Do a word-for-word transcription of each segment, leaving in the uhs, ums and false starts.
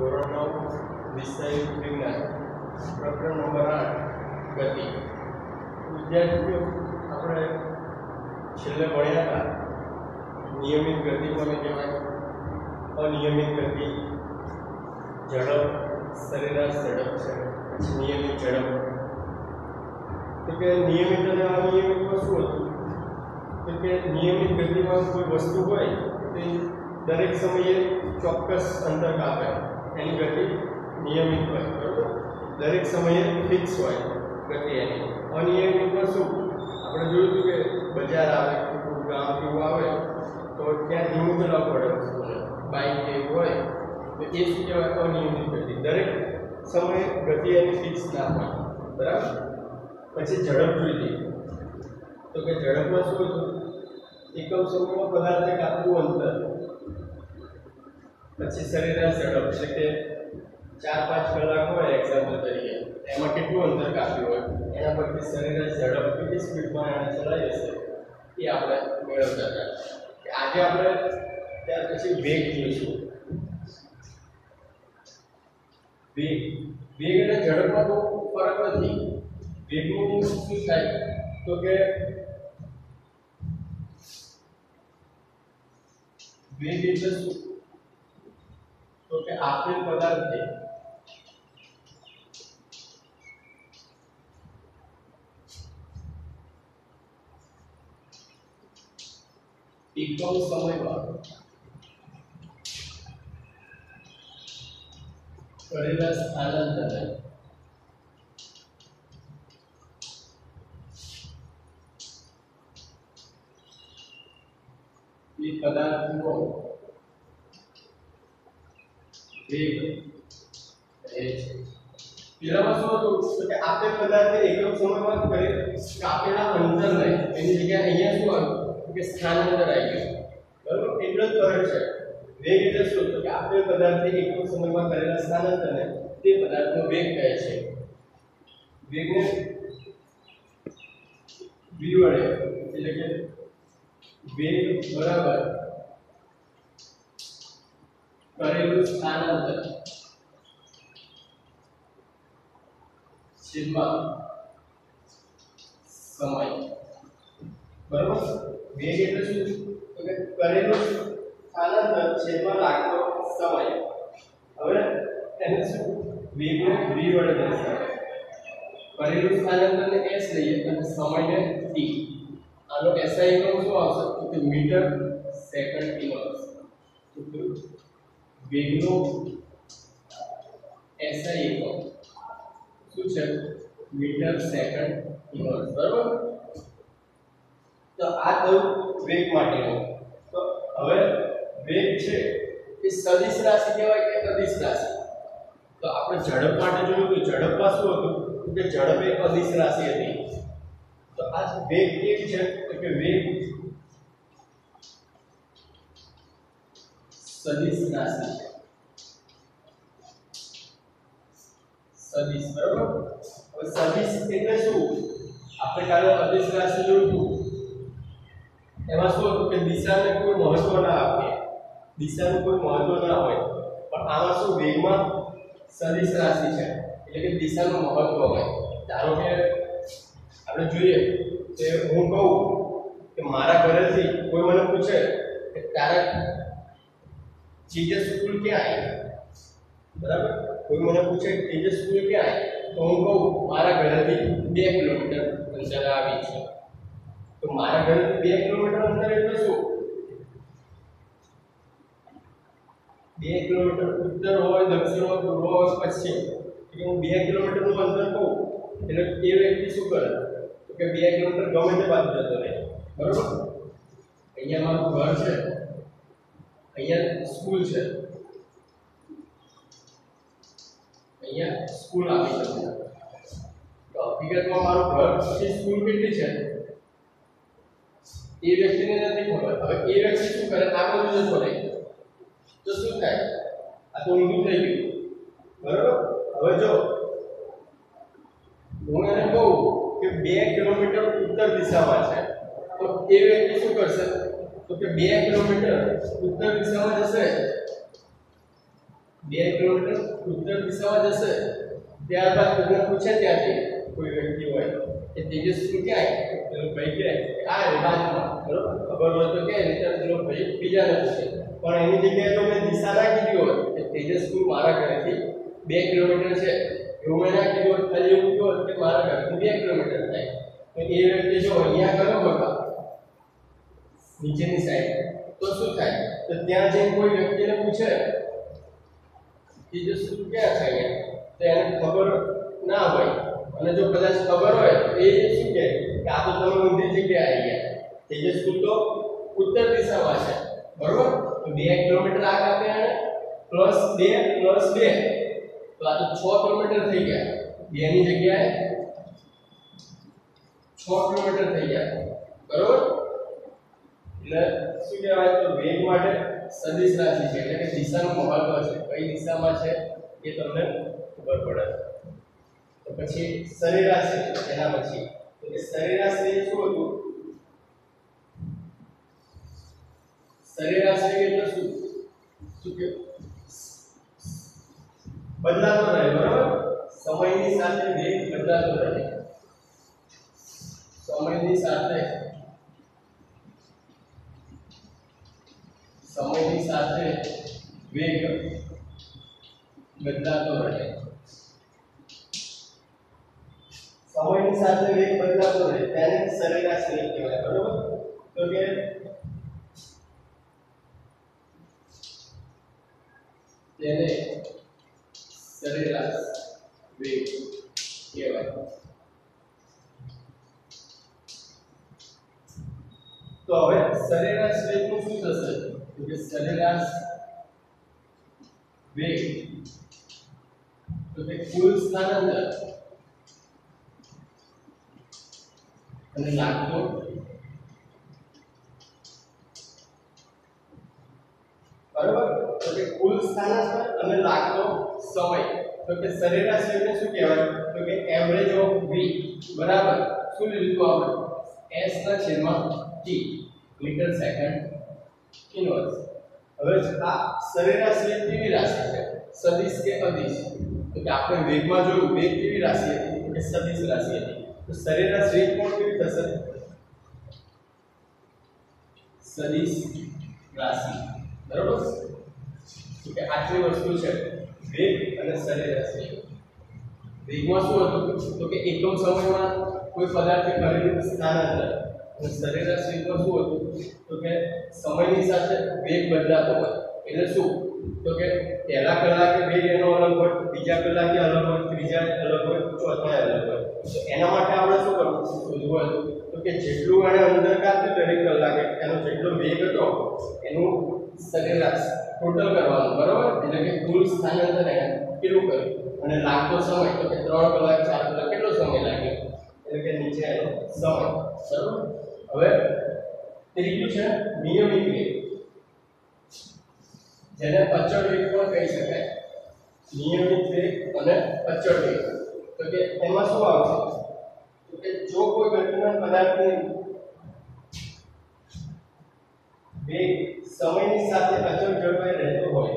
ધોરણ નવ વિષય વિજ્ઞાન પ્રકરણ નંબર આઠ ગતિ. વિદ્યાર્થીઓ, આપણે છેલ્લે ભણ્યા હતા નિયમિત ગતિ કોને કહેવાય, અનિયમિત ગતિ, ઝડપ, સરેરાશ ઝડપ છે, પછી નિયમિત ઝડપ. તો કે નિયમિત અને અનિયમિતમાં શું હતું? તો કે નિયમિત ગતિમાં કોઈ વસ્તુ હોય તે દરેક સમયે ચોક્કસ અંતર કાપે, એની ગતિ નિયમિત હોય, બરાબર? દરેક સમયે ફિક્સ હોય ગતિ એની. અનિયમિતમાં શું? આપણે જોયું હતું કે બજાર આવે, ગામ કેવું આવે તો ત્યાં ધીમું ચલાવવું પડે વસ્તુને, બાઇક કે એવું હોય તો એ શું કહેવાય? અનિયમિત ગતિ. દરેક સમયે ગતિ એની ફિક્સ ના હોય, બરાબર? પછી ઝડપ જોઈ લઈએ તો કે ઝડપમાં શું હતું? એકમ સમયમાં પદાર્થને કાપવું અંતર. પછી સરેરાશ ઝડપ એટલે કે ચાર પાંચ કલાક હોય એક્ઝામ્પલ તરીકે, એમાં કેટલું અંતર કાપ્યું હોય એના પરથી સરેરાશ ઝડપ કેટલી સ્પીડમાં એને ચલાવી હશે એ આપણે મેળવતા હતા. આજે આપણે ત્યાર પછી વેગ જોઈશું. વેગ વેગ અને ઝડપમાં બહુ ફરક નથી. વેગનું શું થાય તો કે વેગ એટલે શું? તો કે આપેલ પદાર્થે એકમ સમયમાં કરેલા સ્થાનાંતરને એ પદાર્થનો વેગ કહે છે. પેલામાં શું હતું? તો કે આપેલ પદાર્થે એકમ સમયમાં કરે કાપેલા અંતરને એની જગ્યાએ અહીંયા શું આવ્યું કે સ્થાનાંતર આવી ગયું, બરાબર? એટલો જ ફરક છે. વેગ એટલે શું? તો કે આપેલ પદાર્થે એકમ સમયમાં કરેલા સ્થાનાંતરને તે પદાર્થનો વેગ કહે છે. વેગને v વડે એટલે કે વેગ બરાબર કરેલું સ્થાનાંતર છેદમાં સમય, બરાબર? વેગ એટલે શું? તો કે કરેલું સ્થાનાંતર છેદમાં લાગતો સમય. હવે એને શું? વેગને v વડે દર્શાવે. કરેલું સ્થાનાંતરને s લઈએ અને સમયને t. આનો એસઆઈ એકમ શું આવશે? તો કે મીટર સેકન્ડ ઇનવર્સ. વેગનો એસઆઈ એકમ શું છે? મીટર સેકન્ડ ઇનવર્સ, બરાબર? તો આ થયું વેગ માટેનું. તો હવે વેગ છે એ સદિશ રાશિ કહેવાય કે અદિશ રાશિ? તો આપણે ઝડપ માટે જોયું કે ઝડપમાં શું હતું કે ઝડપ એ અદિશ રાશિ હતી. તો આ વેગ કેવી છે? તો કે વેગ સદિશ રાશિ છે. સદિશ, બરાબર? હવે સદિશ એટલે શું? આપણે કાલે અદિશ રાશિ જોયું હતું એમાં શું હતું કે દિશાને કોઈ મહત્વ ના આપીએ, દિશાનું કોઈ મહત્વ ના હોય. પણ આમાં શું? વેગમાં સદિશ રાશિ છે એટલે કે દિશાનું મહત્વ હોય. ધારો કે આપણે જોઈએ કે હું કહું કે મારા ઘરેથી કોઈ મને પૂછે કે તારા તેજસ સ્કૂલ ક્યાં આવી, બરાબર? કોઈ મને પૂછે કે તેજસ સ્કૂલ ક્યાં આવી, તો હું કહું મારા ઘરેથી બે કિલોમીટર અંતર આવી છે. તો મારા ઘરેથી બે કિલોમીટર અંતર એટલે શું? બે કિલોમીટર ઉત્તર હોય, દક્ષિણ હોય, પૂર્વ હોય, પશ્ચિમ. એટલે હું બે કિલોમીટરનું અંતર કહું એટલે એ વ્યક્તિ શું કરે તો કે બે કિલોમીટર ગમે તે બાજુ જતો રહે, બરાબર? અહીંયા મારું ઘર છે, અહીંયા સ્કૂલ છે, અહીંયા સ્કૂલ આવી છે. તો હકીકતમાં મારું ઘર થી સ્કૂલ કેટલી છે એ વ્યક્તિને નથી ખબર. હવે એ વ્યક્તિ શું કરે? આ બાજુ જતો રહે તો શું થાય? આ તો ઊંધું થઈ ગયું, બરાબર? હવે જો હું એને કહું કે બે કિલોમીટર ઉત્તર દિશામાં છે તો એ વ્યક્તિ શું કરશે? તો કે બે કિલોમીટર ઉત્તર દિશામાં જશે બે કિલોમીટર ઉત્તર દિશામાં જશે ત્યારબાદ તમને પૂછે ત્યાંથી કોઈ વ્યક્તિ હોય કે તેજસ્વી ક્યાં પેલો ભાઈ કે આ બાજુમાં બરોબર ખબર હોય તો કે રીતે પેલો ભાઈ બીજાને પૂછે પણ એની જગ્યાએ જો મેં દિશા રાખી દીધી હોય કે તેજસ્વી મારા ઘરેથી બે કિલોમીટર છે એવું મેં ના કીધું હોય ખાલી એવું કીધું હોય કે મારા ઘરથી બે કિલોમીટર થાય તો એ વ્યક્તિ જો અહીંયા કરો બકા નીચેની સાઈડ તો શું થાય તો ત્યાં જઈને કોઈ વ્યક્તિને પૂછે તેજસ્વી ક્યાં છે અહીંયા તો એને ખબર ના હોય અને જો કદાચ ખબર હોય તો એ શું કહે કે આ તો તમે ઊંધી જગ્યાએ આવી ગયા તેજસ્વી તો ઉત્તર દિશામાં છે બરોબર તો બે કિલોમીટર આગળ આપે અને પ્લસ બે પ્લસ બે તો આ તો છ કિલોમીટર થઈ ગયા બે ની જગ્યાએ છ કિલોમીટર થઈ ગયા બરોબર એટલે શું કહેવાય તો વેગ માટે સદિશ રાશિ છે એટલે કે દિશાનું મહત્વ છે કઈ દિશામાં છે એ તમને ખબર પડે તો પછી સરેરાશ એના પછી તો કે સરેરાશ એ શું હતું સરેરાશ એટલે શું શું કે બદલાતો રહે બરાબર સમયની સાથે વેગ બદલાતો રહે સમયની સાથે સમયની સાથે વેગ બદલાતો રહે સમયની સાથે વેગ બદલાતો રહે તેને સરેરાશ વેગ કહેવાય બરાબર તો કે તેને સરેરાશ વેગ કહેવાય તો હવે સરેરાશ વેગનું શું થશે તો કે સરેરાશ વેગ તો કે કુલ સ્થાનાંતર અને લાગતો બરાબર તો કે કુલ સ્થાનાંતર અને લાગતો સમય તો કે સરેરાશ વેગને શું કહેવાય તો કે એવરેજ ઓફ v બરાબર શું લીધું આપણે s ના છેદમાં t મીટર સેકન્ડ ઇનવર્સ હવે આ સરેરાશ વેગ કેવી રાશિ છે સદિશ કે અદિશ તો કે આપણે વેગમાં જોયું વેગ કેવી રાશિ હતી તો કે સદિશ રાશિ હતી તો સરેરાશ વેગ કોણ કેવી થશે સદિશ રાશિ બરાબર તો કે આટલી વસ્તુ છે વેગ અને સરેરાશ વેગ વેગમાં શું હતું તો કે એકમ સમયમાં કોઈ પદાર્થે કરેલું સ્થાનાંતર અને સરેરાશ વેગમાં શું હતું તો કે સમયની સાથે વેગ બદલાતો હોય એટલે શું તો કે પહેલા કલાકે વેગ એનો અલગ હોય બીજા કલાકે અલગ હોય ત્રીજા અલગ હોય ચોથા અલગ હોય તો એના માટે આપણે શું કરવું શોધવું હતું તો કે જેટલું એને અંદર કાપે દરેક કલાકે એનો જેટલો વેગ હતો એનું સરેરાશ ટોટલ કરવાનું બરાબર એટલે કે કુલ સ્થાનાંતર એને કેટલું કર્યું અને લાગતો સમય તો કે ત્રણ કલાક ચાર કલાક કેટલો સમય લાગ્યો એટલે કે નીચે એનો સમય બરાબર હવે ત્રીજું છે નિયમિત વેગ જેને અચળ વેગ પણ કહી શકાય નિયમિત વેગ અને અચળ વેગ તો કે એમાં શું આવશે તો કે જો કોઈ ગતિમાન પદાર્થની વેગ સમયની સાથે અચળ જળવાઈ રહેતો હોય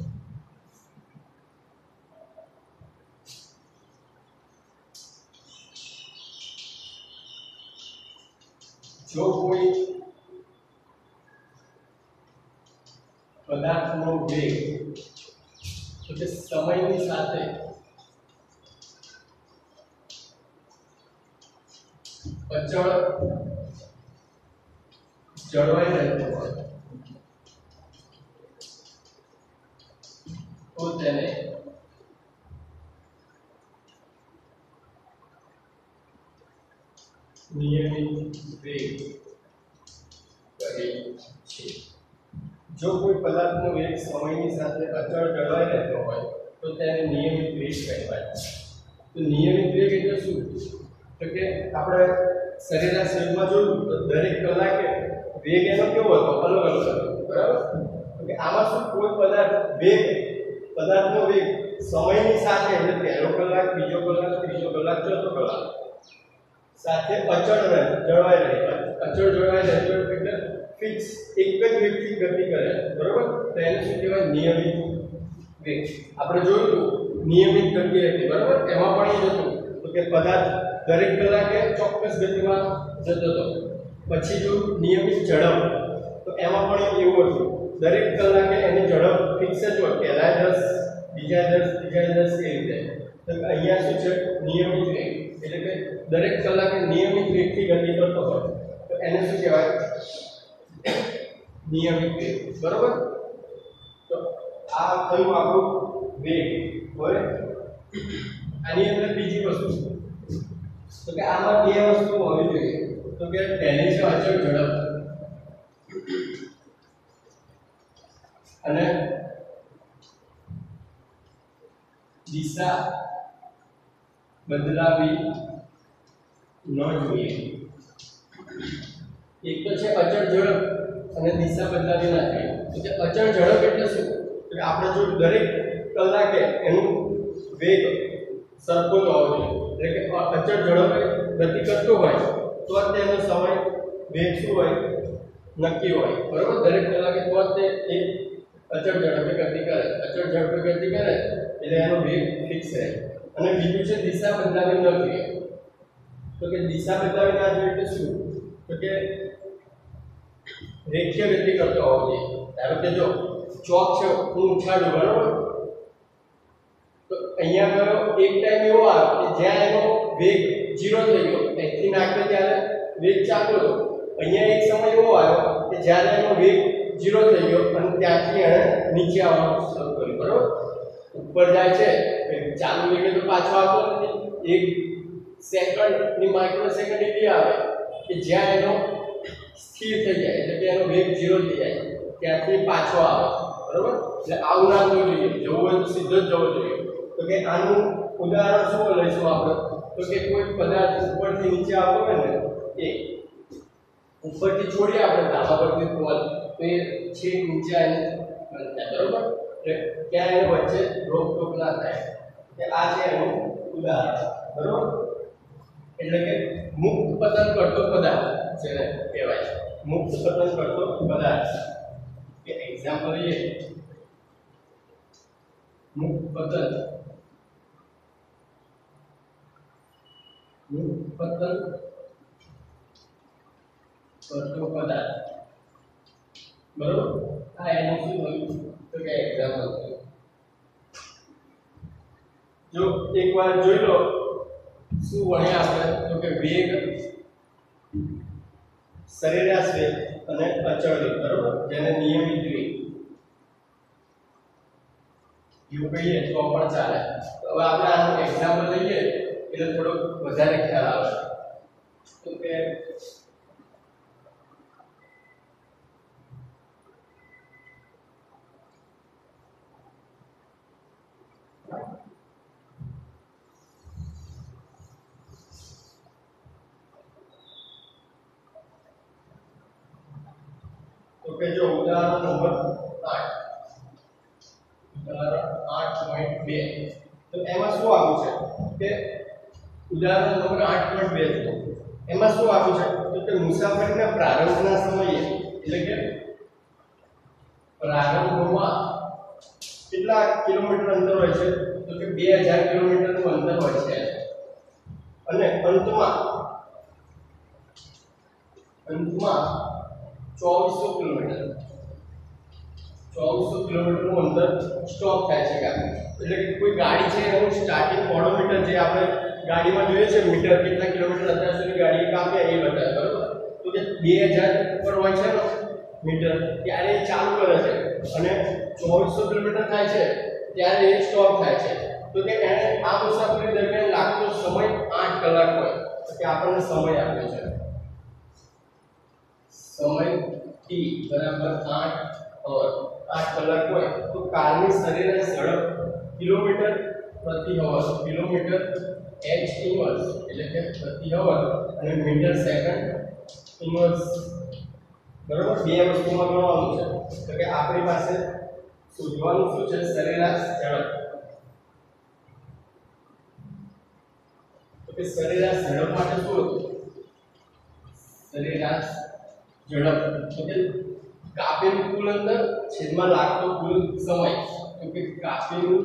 જો કોઈ પદાર્થનો વેગ તો કે સમયની સાથે અચળ જળવાઈ રહેતો હોય તો તેને નિયમિત વેગ કહે છે જો કોઈ પદાર્થનો વેગ સમયની સાથે અચળ જળવાઈ રહેતો હોય તો તેને નિયમિત વેગ કહેવાય તો નિયમિત વેગ એટલે શું તો કે આપણે સરેરાશ વેગમાં જોયું તો દરેક કલાકે વેગ એનો કેવો હતો અલગ અલગ હતો બરાબર તો કે આમાં શું કોઈ પદાર્થ વેગ પદાર્થનો વેગ સમયની સાથે એટલે પહેલો કલાક બીજો કલાક ત્રીજો કલાક ચોથો કલાક સાથે અચળ રહે જળવાઈ રહે અચળ જળવાઈ રહે એટલે ફિક્સ એક જ વેગથી ગતિ કરે બરાબર તો એને શું કહેવાય નિયમિત વેગ આપણે જોયું હતું નિયમિત ગતિ હતી બરાબર, એમાં પણ એ જ હતું તો કે પદાર્થ દરેક કલાકે ચોક્કસ ગતિમાં જતો હતો. પછી જો નિયમિત ઝડપ તો એમાં પણ એવું હતું દરેક કલાકે એની ઝડપ ફિક્સ જ હોય, પહેલા દસ બીજા દસ ત્રીજા દસ એ રીતે. તો અહીંયા શું છે નિયમિત વેગ એટલે કે દરેક કલાકે નિયમિત વેગથી ગતિ કરતો હોય તો એને શું કહેવાય નિયમિત વેગ બરાબર. તો આ થયું આપણું વેગ હોય. આની અંદર બીજી વસ્તુ તો કે આમાં બે વસ્તુ હોવી જોઈએ તો કે પહેલી છે અચળ ઝડપ અને દિશા બદલાવી ન જોઈએ. એક તો છે અચળ ઝડપ અને દિશા બદલાવી ના જોઈએ. તો અચળ ઝડપ એટલે શું તો કે આપણે જો દરેક કલાકે એનું વેગ સરખો જ હોવો જોઈએ એટલે કે અચળ ઝડપે ગતિ કરતો હોય તો જ તેનો સમય વેગ શું હોય નક્કી હોય બરાબર. દરેક કલાકે તો જ તે એક અચળ ઝડપે ગતિ કરે, અચળ ઝડપે ગતિ કરે એટલે એનો વેગ ફિક્સ રહે. અને બીજું છે દિશા બદલાવી ન જોઈએ. તો કે દિશા બદલાવી ના જોઈએ એટલે શું તો કે રેખીય ગતિ કરતો હોવો જોઈએ. ધારો કે જો ચોક છે હું ઉછાળું બરાબર તો અહીંયા આગળ એક ટાઈમ એવો આવે કે જ્યાં એનો વેગ ઝીરો થઈ ગયો, અહીંથી નાખે ત્યારે વેગ ચાલતો હતો. અહીંયા એક સમય એવો આવ્યો કે જ્યારે એનો વેગ ઝીરો થઈ ગયો અને ત્યાંથી એણે નીચે આવવાનું શરૂ કર્યું બરાબર. ઉપર જાય છે ચાલુ વેગે તો પાછો આવતો નથી. એક સેકન્ડ ની માઇક્રો સેકન્ડ એવી આવે કે જ્યાં એનો સ્થિર થઈ જાય એટલે કે એનો વેગ ઝીરો થઈ જાય ત્યાંથી પાછો આવે બરાબર. એટલે આવું ના થવું જોઈએ, જવું હોય તો સીધો જ જવો જોઈએ. તો કે આનું ઉદાહરણ શું લઈશું આપણે તો કે કોઈ પદાર્થ ઉપરથી નીચે આવતો હોય ને એ ઉપરથી છોડીએ આપણે ધાબા પરથી બોલ તો એ છેક નીચે આવીને બંધ થાય બરાબર. એટલે ક્યાં એને વચ્ચે રોકટોક ના થાય કે આ છે એનું ઉદાહરણ બરાબર. એટલે કે મુક્ત પતન કરતો પદાર્થ જેને કહેવાય મુક્ત પતન કરતો પદાર્થ કે એક્ઝામ્પલ લઈએ મુક્ત પતન મુક્ત પતન કરતો પદાર્થ બરોબર. આ એનું શું થયું તો કે એક્ઝામ્પલ જો એકવાર જોઈ લો શું ભણ્યા આપણે તો કે વેગ સરેરાશ વેગ અને અચળ વેગ બરોબર જેને નિયમિત વેગ એવું કહીએ તો પણ ચાલે. હવે આપણે આનું એક્ઝામ્પલ લઈએ એટલે થોડો વધારે ખ્યાલ આવે તો કે તો કે જો ઉદાહરણ નંબર આઠ ઉદાહરણ આઠ પોઈન્ટ બે તો એમાં શું આવ્યું છે કે ઉદાહરણ નંબર આઠ પોઈન્ટ બે છે એમાં શું આવ્યું છે તો કે મુસાફરીના પ્રારંભના સમયે એટલે કે પ્રારંભમાં કેટલા કિલોમીટર અંતર હોય છે તો કે બે હજાર કિલોમીટરનું અંતર હોય છે અને અંતમાં અંતમાં ચોવીસો કિલોમીટર ચોવીસો કિલોમીટરનું અંતર સ્ટોપ થાય છે ગાડી. એટલે કે કોઈ ગાડી છે એનું સ્ટાર્ટિંગ ઓડોમીટર જે આપણે ગાડીમાં જોઈએ છે મીટર કેટલા કિલોમીટર અત્યાર સુધી ગાડીએ કાપ્યા એ બતાવે બરાબર. તો કે બે હજાર ઉપર હોય છે ને મીટર ત્યારે એ ચાલુ કરે છે અને ચોવીસો કિલોમીટર થાય છે ત્યારે એ સ્ટોપ થાય છે. તો કે એને આ મુસાફરી દરમિયાન લાગતો સમય આઠ કલાક હોય તો કે આપણને સમય આપ્યો છે સમય ટી બરાબર આઠ અવર આઠ કલાક હોય તો કારની સરેરાશ ઝડપ કિલોમીટર પ્રતિ અવર કિલોમીટર એચ ઇન્વર્સ એટલે કે પ્રતિ અવર અને મીટર સેકન્ડ ઇન્વર્સ બરાબર. બે વસ્તુમાં ગણવાનું છે તો કે આપણી પાસે શોધવાનું શું છે સરેરાશ ઝડપ. તો કે સરેરાશ ઝડપ માટે શું હતું સરેરાશ ઝડપ તો કે કાપેલું કુલ અંતર છેદમાં લાગતો કુલ સમય તો કે કાપેલું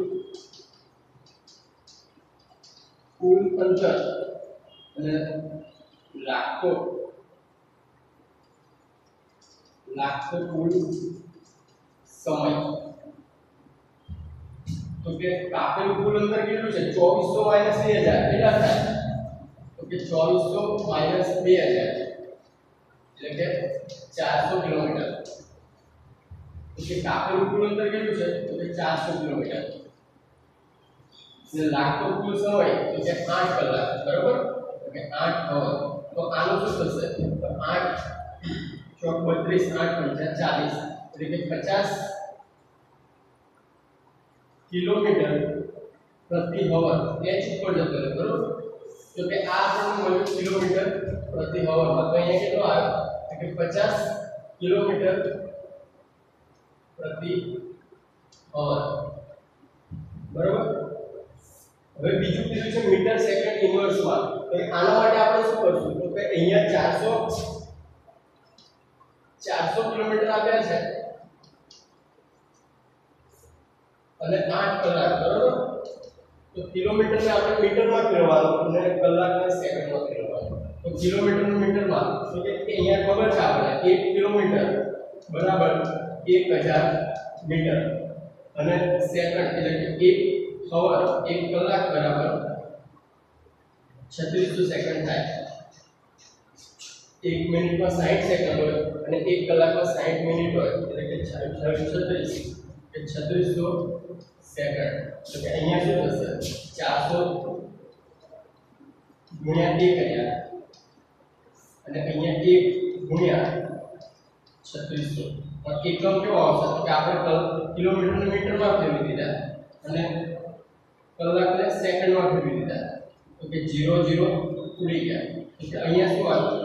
કુલ અંતર અને લાખો લાખો કુલ સમય તો કે કાપેલું કુલ અંતર કેટલું છે ચોવીસો માઈનસ બે હજાર કેટલા થાય તો કે ચોવીસો માઈનસ બે હજાર એટલે કે ચારસો કિલોમીટર તો કે કાપેલું કુલ અંતર કેટલું છે તો કે ચારસો કિલોમીટર ને લાખો કુલ સમય તો કે આઠ કલાક બરાબર તો કે આઠ અવર તો આનો શું થશે તો આઠ ચોક બત્રીસ આઠ પંચા ચાલીસ એટલે કે પચાસ કિલોમીટર પ્રતિ અવર એચ ઉપર જતો રહે બરાબર તો કે આ આપણને મળ્યું કિલોમીટર પ્રતિ અવર માં તો અહીંયા કેટલો આવ્યો તો કે પચાસ કિલોમીટર પ્રતિ અવર બરાબર હવે બીજું કીધું છે મીટર સેકન્ડ ઇન્વર્સ માં તો આના માટે આપણે શું કરશું તો કે અહીંયા ચારસો ચારસો કિલોમીટર આપ્યા છે અને આઠ કલાક બરાબર તો કિલોમીટર ને આપણે મીટરમાં ફેરવવાનું અને કલાકને સેકન્ડમાં ફેરવવાનું તો કિલોમીટર ને મીટરમાં તો કે અહીંયા ખબર છે આપણે એક કિલોમીટર બરાબર એક હજાર મીટર અને સેકન્ડ એટલે કે એક અવર એક કલાક બરાબર છત્રીસો સેકન્ડ થાય એક મિનિટમાં સાઠ સેકન્ડ હોય અને એક કલાકમાં સાઠ મિનિટ હોય એટલે કે છત્રીસ કે છત્રીસો સેકન્ડ તો કે અહીંયા શું થશે ચારસો ગુણ્યા એક હજાર અને અહીંયા એક ગુણ્યા છત્રીસો પણ એકમ કેવો આવશે તો કે આપણે કિલોમીટર ને મીટરમાં ફેરવી દીધા અને કલાકને સેકન્ડમાં ફેરવી દીધા તો કે ઝીરો ઝીરો ઉડી ગયા તો કે અહીંયા શું આવ્યું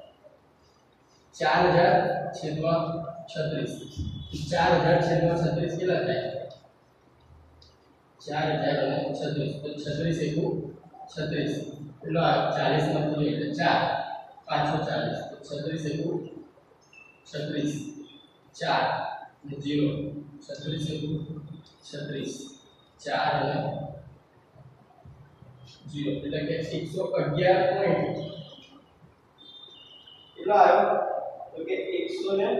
ચાર હજાર છેદમાં છત્રીસ ચાર હજાર છેદમાં છત્રીસ કેટલા થાય ચાર હજાર અને છત્રીસ તો છત્રીસ એકુ છત્રીસ એટલો ચાલીસ માંથી એટલે ચાર પાંચસો ચાલીસ તો છત્રીસ એકુ છત્રીસ ચાર અને ઝીરો છત્રીસ એકુ છત્રીસ ચાર અને ઝીરો એટલે કે એકસો અગિયાર પોઈન્ટ કેટલો આવ્યો તો કે એકસો ને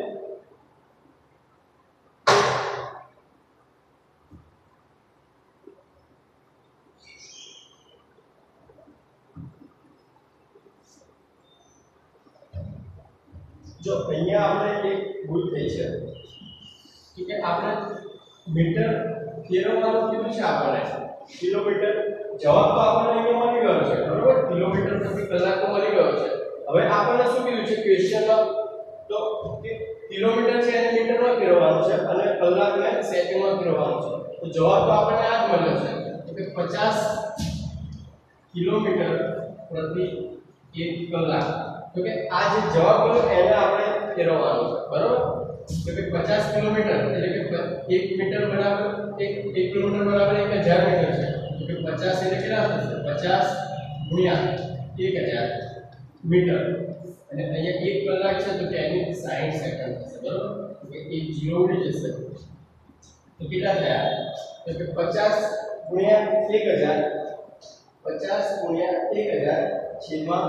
જો અહીંયા આપણે એક ભૂલ થઈ છે કે આપણે મીટર ફેરવવાનું કીધું છે આપણે કિલોમીટર જવાબ તો આપણને અહીંયા મળી ગયો છે બરોબર કિલોમીટર પ્રતિ કલાકમાં મળી ગયો છે હવે આપણને શું કીધું છે ક્વેશ્ચનમાં તો કે કિલોમીટર છે એને મીટરમાં ફેરવવાનું છે અને કલાકને સેકન્ડમાં ફેરવવાનું છે તો જવાબ તો આપણને આ જ મળ્યો છે તો કે પચાસ કિલોમીટર પ્રતિ એક કલાક તો કે આ જે જવાબ મળ્યો એને આપણે ફેરવવાનું છે બરોબર તો કે પચાસ કિલોમીટર એટલે કે એક મીટર બરાબર એક એક કિલોમીટર બરાબર એક હજાર મીટર છે તો કે પચાસ એટલે કેટલા થશે પચાસ ગુણ્યા એક હજાર મીટર અને અહીંયા એક કલાક છે તો કે એની સાઠ સેકન્ડ થશે બરોબર તો કે એક ઝીરો ઉડી જશે તો કેટલા થયા તો કે પચાસ ગુણ્યા એક હજાર પચાસ ગુણ્યા એક હજાર છેદમાં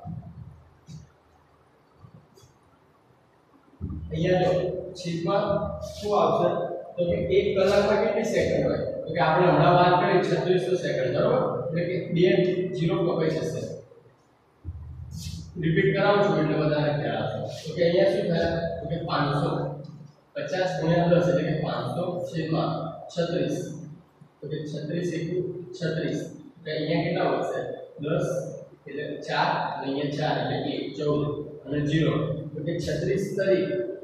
અહીંયા જો છેદમાં શું આવશે તો કે એક કલાકમાં કેટલી સેકન્ડ હોય તો કે આપણે હમણાં વાત કરી છત્રીસો સેકન્ડ બરોબર એટલે કે બે ઝીરો કપાઈ જશે રિપીટ કરાવું છું એટલે વધારે ખ્યાલ આવશે તો કે અહીંયા શું થાય તો કે પાંચસો પચાસ ગુણ્યા દસ એટલે કે પાંચસો છેદમાં છત્રીસ તો કે છત્રીસ એકુ છત્રીસ તો અહીંયા કેટલા વધશે દસ એટલે ચાર અને અહીંયા ચાર એટલે એક ચૌદ અને ઝીરો તો કે છત્રીસ તરી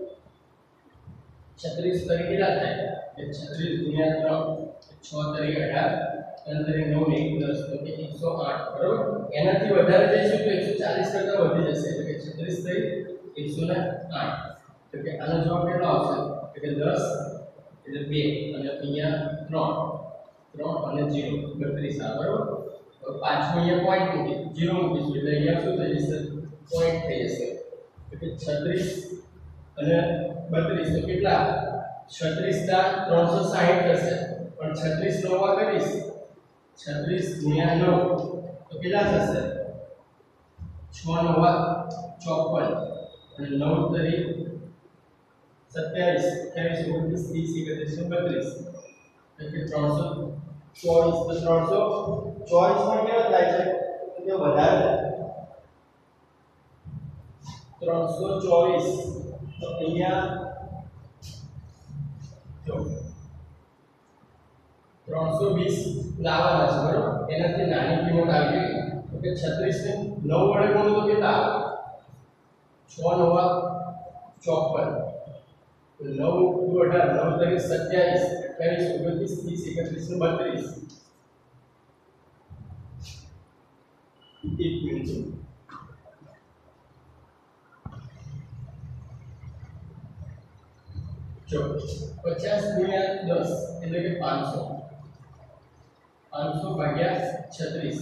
છત્રીસ તરી કેટલા થાય કે છત્રીસ ગુણ્યા ત્રણ છ તરી અઢાર ત્રણ તરી નવ એક દસ તો કે એકસો આઠ બરોબર એનાથી વધારે જઈશું તો એકસો ચાલીસ કરતા વધી જશે એટલે કે છત્રીસ તરી એકસો આઠ તો કે આનો જવાબ કેટલો આવશે તો કે દસ એટલે બે અને અહીંયા ત્રણ ત્રણ અને ઝીરો બત્રીસ આ બરોબર હવે પાછું અહીંયા પોઈન્ટ મૂકી ઝીરો મૂકીશું એટલે અહીંયા શું થઈ જશે પોઈન્ટ થઈ જશે તો કે છત્રીસ અને બત્રીસ તો કેટલા છત્રીસ ના ત્રણસો સાહીઠ થશે પણ છત્રીસ નવા કરીશ છત્રીસ ગુણ્યા નવ તો કેટલા થશે છ નવા ચોપન અને નવ તરી સત્યાવીસ અઠ્યાવીસ ઓગણત્રીસ ત્રીસ એકત્રીસ બત્રીસ એટલે ત્રણસો ચોવીસ તો ત્રણસો ચોવીસ માં કેવા થાય છે તો તે વધારે ત્રણસો ચોવીસ તો અહીંયા જો ત્રણસો વીસ લાવવાના છે બરોબર એનાથી નાની કિંમત આવી ગઈ તો કે છત્રીસ ને નવ વડે ગુણો તો કેટલા છ નવા ચોપન નવ દુ અઢાર નવ તરી સત્યાવીસ અઠ્યાવીસ ઓગણત્રીસ ત્રીસ એકત્રીસ ને બત્રીસ એક મિનિટ જો પચાસ ગુણ્યા દસ એટલે કે પાંચસો પાંચસો ભાગ્યા છત્રીસ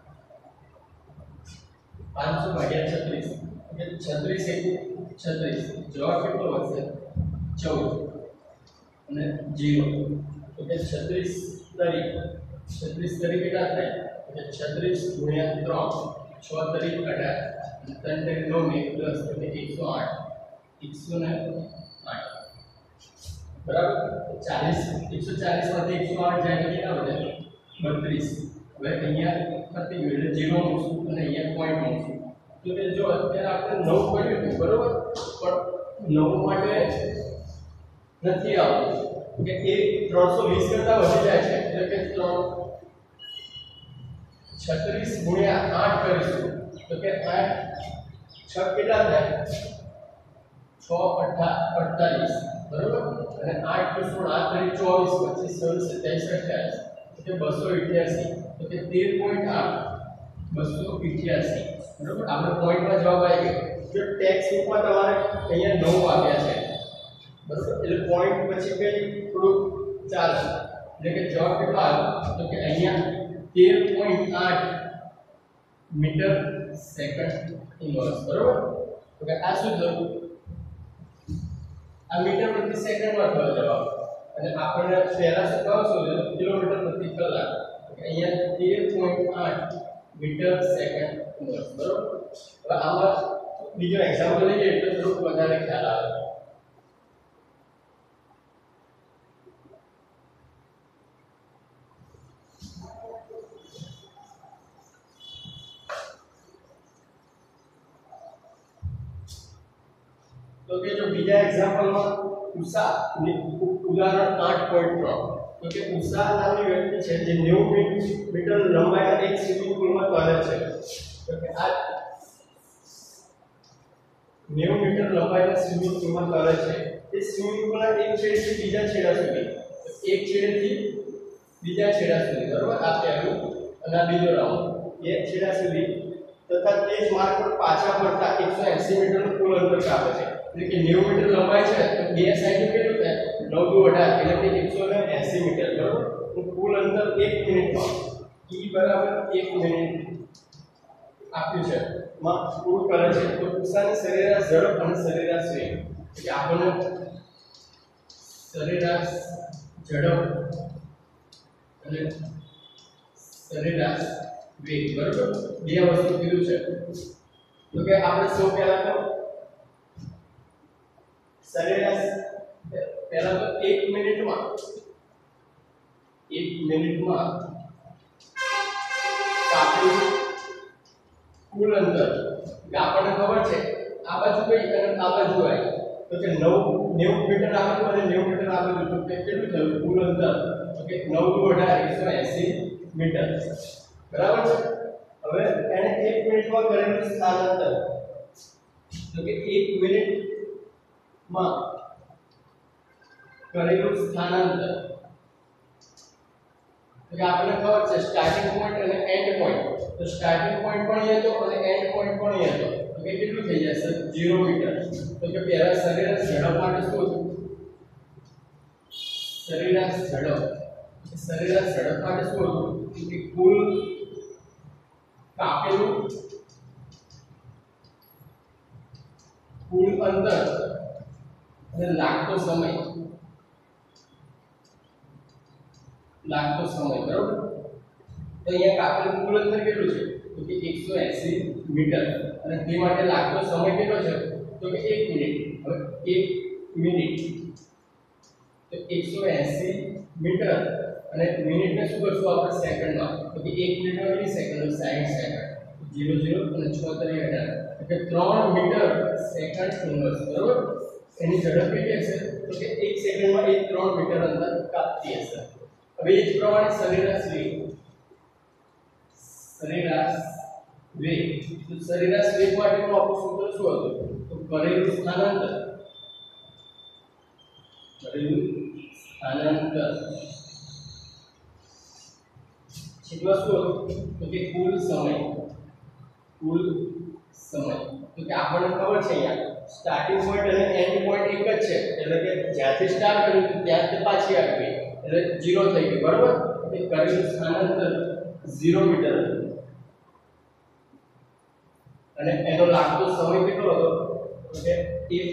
પાંચસો ભાગ્યા છત્રીસ એટલે છત્રીસ એક છત્રીસ જવાબ કેટલો વધશે ચૌદ અને જીરો તો કે છત્રીસ તરી છત્રીસ તરી કેટલા થાય એટલે છત્રીસ ગુણ્યા ત્રણ છ તરી અઢાર અને ત્રણ તરી નવ ને દસ એટલે એકસો આઠ એકસો ને આઠ બરાબર ચાલીસ એકસો ચાલીસ માંથી એકસો આઠ જાય એટલે કેટલા વધે બત્રીસ હવે અહીંયા પતી ગયું એટલે જીરો મૂકશું અને અહીંયા પોઈન્ટ મૂકશું તો કે જો અત્યારે આપણે નવ પડ્યું હતું બરોબર પણ નવ માટે નથી આવતું કે એ ત્રણસો વીસ કરતા વધી જાય છે એટલે કે છત્રીસ ગુણ્યા આઠ કરીશું તો કે આઠ છ કેટલા થાય છ અઠા અડતાલીસ બરોબર અને આઠ plus સોળ આઠ તરી ચોવીસ પચીસ છવ્વીસ સત્યાવીસ અઠ્યાવીસ એટલે બસો અઠ્યાસી તો કે તેર પોઈન્ટ આઠ બસો અઠ્યાસી બરોબર આપણે પોઈન્ટમાં જવાબ આવી ગયો જો ટેક્સ બુકમાં તમારે અહીંયા નવ આપ્યા છે બરોબર એટલે પોઈન્ટ પછી કઈ થોડું ચાલશે એટલે કે જવાબ કેટલો આવ્યો તો કે અહીંયા તેર પોઈન્ટ આઠ મીટર સેકન્ડ ઇન્વર્સ બરોબર તો કે આ શું થયું આ મીટર પ્રતિ સેકન્ડમાં થયો જવાબ અને આપણે પહેલા શું કહો છો કિલોમીટર પ્રતિ કલાક અહીંયા તેર પોઈન્ટ આઠ મીટર સેકન્ડ ઇન્વર્સ બરોબર હવે આમાં બીજો એક્ઝામ્પલ લઈએ એટલે થોડુંક વધારે ખ્યાલ આવે તો કે જો બીજા એક્ઝામ્પલમાં ઉષા ઉદાહરણ આઠ પોઈન્ટ ત્રણ તો કે ઉષા નામની વ્યક્તિ છે જે નેવું મીટર લંબાઈના એક સ્વિમિંગ પૂલમાં તરે છે તો કે આ નેવું મીટર લંબાઈના સ્વિમિંગ પૂલમાં તરે છે એ સ્વિમિંગ પૂલના એક છેડેથી બીજા છેડા સુધી એક છેડેથી બીજા છેડા સુધી બરોબર આ પહેલું અને આ બીજો રાઉન્ડ એક છેડા સુધી તથા તે જ માર્ગ પર પાછા ફરતા એકસો એંસી મીટરનું કુલ અંતર કાપે છે એટલે કે નેવું મીટર લંબાઈ છે તો બે સાઈડ કેટલું થાય નવ દુ અઢાર એટલે કે એકસો એંસી મીટર બરોબર તો કુલ અંતર એક મિનિટમાં e બરાબર એક મિનિટ આપ્યું છે માં પૂરું કરે છે તો ઉષાની સરેરાશ ઝડપ અને સરેરાશ વેગ એટલે આપણને સરેરાશ ઝડપ અને સરેરાશ વેગ બરોબર બે વસ્તુ કીધું છે તો કે આપણે સૌ પહેલા તો સરેરાશ પહેલા તો એક મિનિટમાં એક મિનિટમાં કાપેલું કુલ અંતર કે આપણને ખબર છે આ બાજુ કઈ અને આ બાજુ આવી તો કે નવ નેવું મીટર આ બાજુ અને નેવું મીટર આ બાજુ તો કે કેટલું થયું કુલ અંતર તો કે નવ દુ અઢાર એકસો એંસી મીટર બરાબર છે હવે એને એક મિનિટમાં કરેલું સ્થાનાંતર તો કે એક મિનિટમાં કરેલું સ્થાનાંતર તો કે આપણને ખબર છે સ્ટાર્ટિંગ પોઈન્ટ અને એન્ડ પોઈન્ટ તો સ્ટાર્ટિંગ પોઈન્ટ પણ અહીં હતો અને એન્ડ પોઈન્ટ પણ અહીં હતો તો કે કેટલું થઈ જશે ઝીરો મીટર તો કે પહેલા સરેરાશ ઝડપ માટે શું હતું સરેરાશ ઝડપ સરેરાશ ઝડપ માટે શું હતું કે કુલ કાપેલું કુલ અંતર અને લાગતો સમય લાગતો સમય બરોબર. તો અહીંયા કાપેલું કુલ અંતર કેટલું છે તો કે એકસો એંસી મીટર અને તે માટે લાગતો સમય કેટલો છે તો કે એક મિનિટ. હવે એક મિનિટ તો એકસો એંસી મીટર અને મિનિટને શું કરશું આપણે સેકન્ડમાં તો કે એક મિનિટમાં કેટલી સેકન્ડ સાઠ સેકન્ડ ઝીરો ઝીરો અને છોતેર અઢાર એટલે ત્રણ મીટર સેકન્ડ ઇન્વર્સ બરોબર. એની ઝડપ કેટલી હશે તો કે એક સેકન્ડમાં એ ત્રણ મીટર અંતર કાપતી હશે. હવે એ જ પ્રમાણે સરેરાશ વેગ સરેરાશ વેગ તો સરેરાશ વેગ માટેનું આપણું સૂત્ર શું હતું તો કરેલું સ્થાનાંતર કરેલું સ્થાનાંતર છેલ્લું શું હતું તો કે કુલ સમય કુલ સમય તો કે આપણને ખબર છે અહીંયા સ્ટાર્ટિંગ પોઈન્ટ અને એન્ડ પોઈન્ટ એક જ છે એટલે કે જ્યાંથી સ્ટાર્ટ કર્યું ત્યાંથી પાછી આવી એટલે ઝીરો થઈ ગયું બરોબર. એ કરેલું સ્થાનાંતર ઝીરો મીટર હતું અને એનો લાગતો સમય કેટલો હતો તો કે એક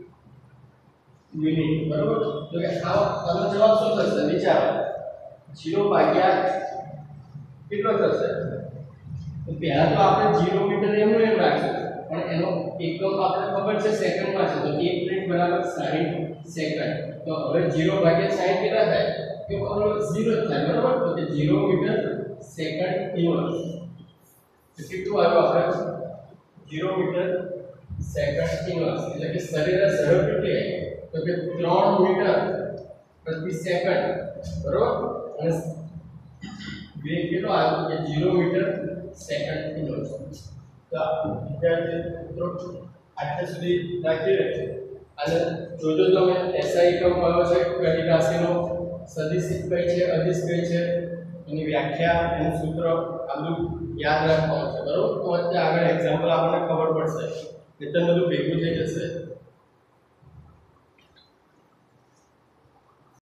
મિનિટ બરોબર. તો કે આનો આનો જવાબ શું થશે વિચારો ઝીરો ભાગ્યા કેટલો થશે તો પહેલા તો આપણે ઝીરો મીટર એમનું એમ રાખશું પણ એનો એકમ આપણે ખબર છે સેકન્ડમાં છે તો એક મિનિટ બરાબર સાઠ સેકન્ડ. તો હવે ઝીરો ભાગ્યા સાઠ કેટલા થાય કે ખબર ઝીરો જ થાય બરાબર. તો કે ઝીરો મીટર સેકન્ડ ઇન્વર્સ તો કેટલું આવ્યું આપણે ઝીરો મીટર સેકન્ડ ઇન્વર્સ એટલે કે સરેરાશ ઝડપ કેટલી આવી તો કે ત્રણ મીટર પ્રતિ સેકન્ડ બરોબર. અને વેગ કેટલો આવ્યો કે ઝીરો મીટર સેકન્ડ ઇન્વર્સ. તો વિદ્યાર્થી મિત્રો આટલે સુધી રાખી રહ્યો અને જોજો તમે એસઆઈ એકમ કયો છે કઈ રાશિનો સદિશ કઈ છે અદિશ કઈ છે એની વ્યાખ્યા એનું સૂત્ર આ બધું યાદ રાખવાનું છે બરોબર. તો અત્યારે આગળ એક્ઝામ્પલ આપણને ખબર પડશે એટલે બધું ભેગું થઈ જશે.